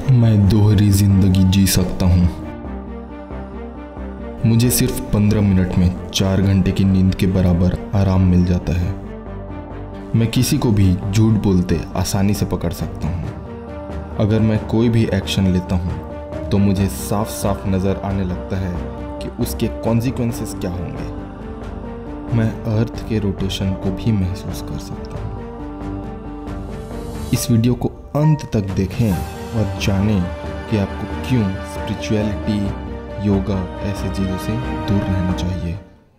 मैं दोहरी जिंदगी जी सकता हूँ। मुझे सिर्फ 15 मिनट में 4 घंटे की नींद के बराबर आराम मिल जाता है। मैं किसी को भी झूठ बोलते आसानी से पकड़ सकता हूँ। अगर मैं कोई भी एक्शन लेता हूँ तो मुझे साफ साफ नज़र आने लगता है कि उसके कॉन्सिक्वेंसेस क्या होंगे। मैं अर्थ के रोटेशन को भी महसूस कर सकता हूँ। इस वीडियो को अंत तक देखें और जानें कि आपको क्यों स्पिरिचुअलिटी, योगा ऐसी चीज़ों से दूर रहना चाहिए।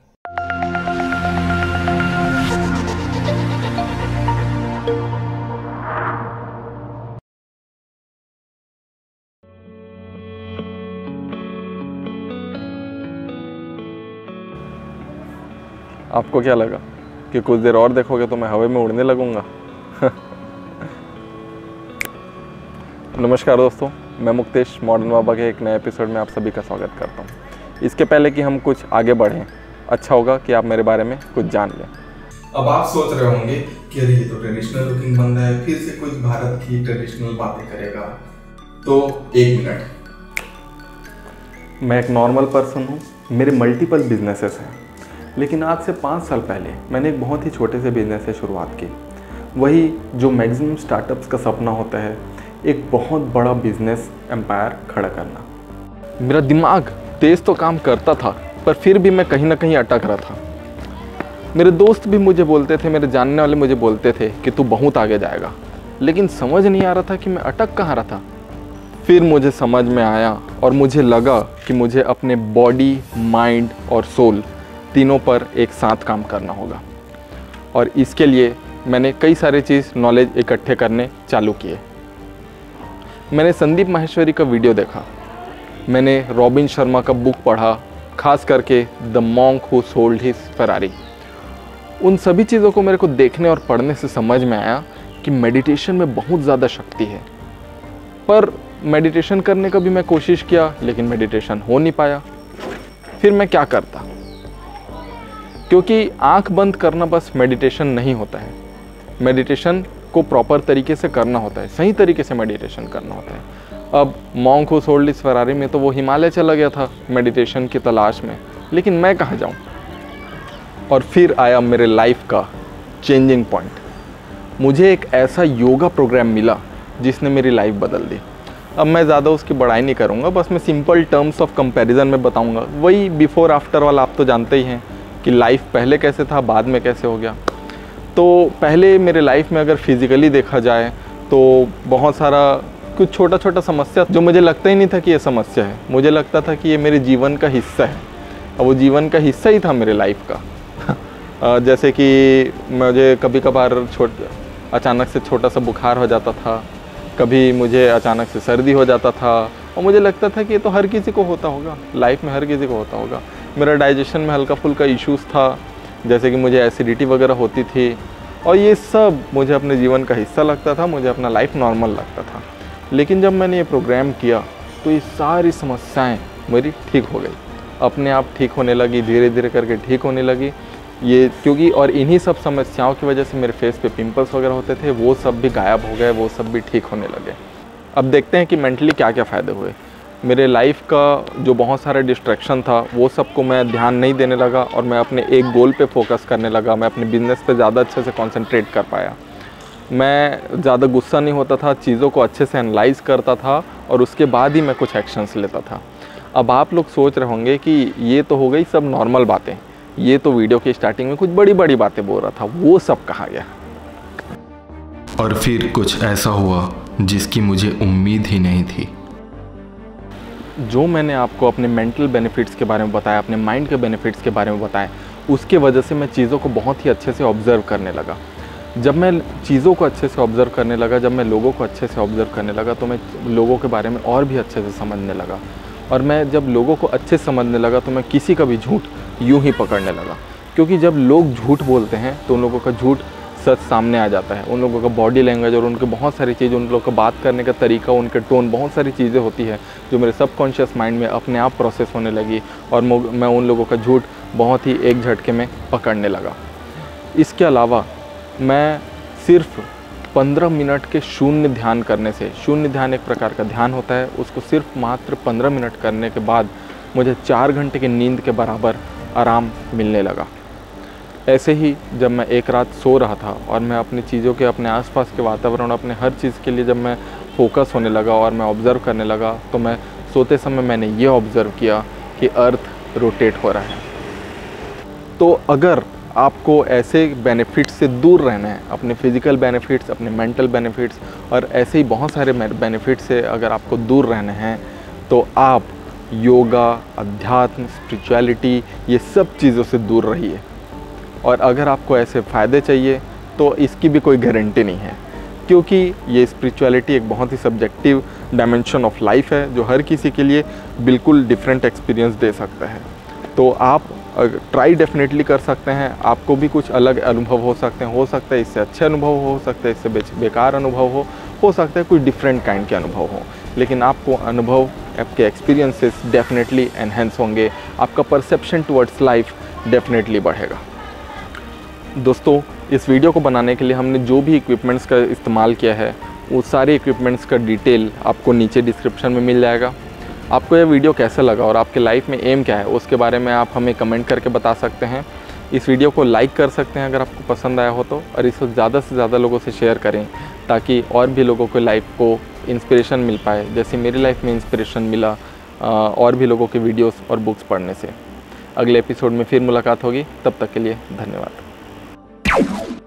आपको क्या लगा कि कुछ देर और देखोगे तो मैं हवा में उड़ने लगूंगा? नमस्कार दोस्तों, मैं मुक्तेश मॉडर्न बाबा के एक नए एपिसोड में आप सभी का स्वागत करता हूं। इसके पहले कि हम कुछ आगे बढ़ें, अच्छा होगा कि आप मेरे बारे में कुछ जान लें। अब आप सोच रहे होंगे कि अरे ये तो ट्रेडिशनल लुकिंग बंदा है, फिर से कुछ भारत की ट्रेडिशनल बातें करेगा। तो एक मिनट, मैं एक नॉर्मल पर्सन हूँ। मेरे मल्टीपल बिजनेसेस हैं, लेकिन आज से 5 साल पहले मैंने एक बहुत ही छोटे से बिजनेस से शुरुआत की। वही जो मैक्सिमम स्टार्टअप्स का सपना होता है, एक बहुत बड़ा बिजनेस एम्पायर खड़ा करना। मेरा दिमाग तेज़ तो काम करता था, पर फिर भी मैं कहीं ना कहीं अटक रहा था। मेरे दोस्त भी मुझे बोलते थे, मेरे जानने वाले मुझे बोलते थे कि तू बहुत आगे जाएगा, लेकिन समझ नहीं आ रहा था कि मैं अटक कहाँ रहा था। फिर मुझे समझ में आया और मुझे लगा कि मुझे अपने बॉडी, माइंड और सोल तीनों पर एक साथ काम करना होगा। और इसके लिए मैंने कई सारे चीज़ नॉलेज इकट्ठे करने चालू किए। मैंने संदीप माहेश्वरी का वीडियो देखा, मैंने रॉबिन शर्मा का बुक पढ़ा, खास करके the monk who sold his Ferrari. उन सभी चीज़ों को मेरे को देखने और पढ़ने से समझ में आया कि मेडिटेशन में बहुत ज़्यादा शक्ति है। पर मेडिटेशन करने का भी मैं कोशिश किया, लेकिन मेडिटेशन हो नहीं पाया। फिर मैं क्या करता, क्योंकि आंख बंद करना बस मेडिटेशन नहीं होता है। मेडिटेशन को प्रॉपर तरीके से करना होता है, सही तरीके से मेडिटेशन करना होता है। अब monk who sold his Ferrari में तो वो हिमालय चला गया था मेडिटेशन की तलाश में, लेकिन मैं कहाँ जाऊँ? और फिर आया मेरे लाइफ का चेंजिंग पॉइंट। मुझे एक ऐसा योगा प्रोग्राम मिला जिसने मेरी लाइफ बदल दी। अब मैं ज़्यादा उसकी बड़ाई नहीं करूँगा, बस मैं सिंपल टर्म्स ऑफ कंपैरिजन में बताऊँगा। वही बिफोर आफ्टर वाला आप तो जानते ही हैं कि लाइफ पहले कैसे था, बाद में कैसे हो गया। तो पहले मेरे लाइफ में अगर फिज़िकली देखा जाए तो बहुत सारा कुछ छोटा छोटा समस्या जो मुझे लगता ही नहीं था कि ये समस्या है। मुझे लगता था कि ये मेरे जीवन का हिस्सा है, और वो जीवन का हिस्सा ही था मेरे लाइफ का। जैसे कि मुझे कभी कभार अचानक से छोटा सा बुखार हो जाता था, कभी मुझे अचानक से सर्दी हो जाता था, और मुझे लगता था कि ये तो हर किसी को होता होगा, लाइफ में हर किसी को होता होगा। मेरा डाइजेशन में हल्का फुल्का इश्यूज़ था, जैसे कि मुझे एसिडिटी वगैरह होती थी, और ये सब मुझे अपने जीवन का हिस्सा लगता था, मुझे अपना लाइफ नॉर्मल लगता था। लेकिन जब मैंने ये प्रोग्राम किया तो ये सारी समस्याएं मेरी ठीक हो गई, अपने आप ठीक होने लगी, धीरे धीरे करके ठीक होने लगी ये। क्योंकि और इन्हीं सब समस्याओं की वजह से मेरे फेस पे पिंपल्स वगैरह होते थे, वो सब भी गायब हो गए, वो सब भी ठीक होने लगे। अब देखते हैं कि मेंटली क्या क्या फ़ायदे हुए। मेरे लाइफ का जो बहुत सारा डिस्ट्रैक्शन था, वो सबको मैं ध्यान नहीं देने लगा और मैं अपने एक गोल पे फोकस करने लगा। मैं अपने बिज़नेस पे ज़्यादा अच्छे से कंसंट्रेट कर पाया। मैं ज़्यादा गुस्सा नहीं होता था, चीज़ों को अच्छे से एनालाइज़ करता था, और उसके बाद ही मैं कुछ एक्शंस लेता था। अब आप लोग सोच रहे होंगे कि ये तो हो गई सब नॉर्मल बातें, ये तो वीडियो की स्टार्टिंग में कुछ बड़ी बड़ी बातें बोल रहा था, वो सब कहाँ गया? और फिर कुछ ऐसा हुआ जिसकी मुझे उम्मीद ही नहीं थी। जो मैंने आपको अपने मेंटल बेनिफिट्स के बारे में बताया, अपने माइंड के बेनिफिट्स के बारे में बताया, उसके वजह से मैं चीज़ों को बहुत ही अच्छे से ऑब्ज़र्व करने लगा। जब मैं चीज़ों को अच्छे से ऑब्ज़र्व करने लगा, जब मैं लोगों को अच्छे से ऑब्ज़र्व करने लगा, तो मैं लोगों के बारे में और भी अच्छे से समझने लगा। और मैं जब लोगों को अच्छे से समझने लगा तो मैं किसी का भी झूठ यूँ ही पकड़ने लगा। क्योंकि जब लोग झूठ बोलते हैं तो उन लोगों का झूठ सच सामने आ जाता है। उन लोगों का बॉडी लैंग्वेज और उनके बहुत सारी चीज़ें, उन लोगों का बात करने का तरीका, उनके टोन, बहुत सारी चीज़ें होती है जो मेरे सबकॉन्शियस माइंड में अपने आप प्रोसेस होने लगी, और मैं उन लोगों का झूठ बहुत ही एक झटके में पकड़ने लगा। इसके अलावा मैं सिर्फ 15 मिनट के शून्य ध्यान करने से, शून्य ध्यान एक प्रकार का ध्यान होता है, उसको सिर्फ मात्र 15 मिनट करने के बाद मुझे 4 घंटे की नींद के बराबर आराम मिलने लगा। ऐसे ही जब मैं एक रात सो रहा था और मैं अपनी चीज़ों के, अपने आसपास के वातावरण, अपने हर चीज़ के लिए जब मैं फोकस होने लगा और मैं ऑब्ज़र्व करने लगा, तो मैं सोते समय मैंने ये ऑब्ज़र्व किया कि अर्थ रोटेट हो रहा है। तो अगर आपको ऐसे बेनिफिट्स से दूर रहना है, अपने फिज़िकल बेनिफिट्स, अपने मेंटल बेनिफिट्स और ऐसे ही बहुत सारे बेनिफिट्स से अगर आपको दूर रहना है, तो आप योगा, अध्यात्म, स्पिरिचुअलिटी, ये सब चीज़ों से दूर रहिए। और अगर आपको ऐसे फ़ायदे चाहिए तो इसकी भी कोई गारंटी नहीं है, क्योंकि ये स्पिरिचुअलिटी एक बहुत ही सब्जेक्टिव डायमेंशन ऑफ लाइफ है जो हर किसी के लिए बिल्कुल डिफरेंट एक्सपीरियंस दे सकता है। तो आप ट्राई डेफिनेटली कर सकते हैं, आपको भी कुछ अलग अनुभव हो सकते हैं, हो सकता है इससे अच्छे अनुभव हो सकता है इससे बेकार अनुभव हो सकता है कोई डिफरेंट काइंड के अनुभव हो, लेकिन आपको अनुभव, आपके एक्सपीरियंसेस डेफिनेटली एनहेंस होंगे, आपका परसेप्शन टुवर्ड्स लाइफ डेफिनेटली बढ़ेगा। दोस्तों, इस वीडियो को बनाने के लिए हमने जो भी इक्विपमेंट्स का इस्तेमाल किया है, वो सारे इक्विपमेंट्स का डिटेल आपको नीचे डिस्क्रिप्शन में मिल जाएगा। आपको यह वीडियो कैसा लगा और आपके लाइफ में एम क्या है, उसके बारे में आप हमें कमेंट करके बता सकते हैं। इस वीडियो को लाइक कर सकते हैं अगर आपको पसंद आया हो तो, और इसको ज़्यादा से ज़्यादा लोगों से शेयर करें ताकि और भी लोगों को लाइफ को इंस्पिरेशन मिल पाए, जैसे मेरी लाइफ में इंस्पिरेशन मिला और भी लोगों के वीडियोस और बुक्स पढ़ने से। अगले एपिसोड में फिर मुलाकात होगी, तब तक के लिए धन्यवाद।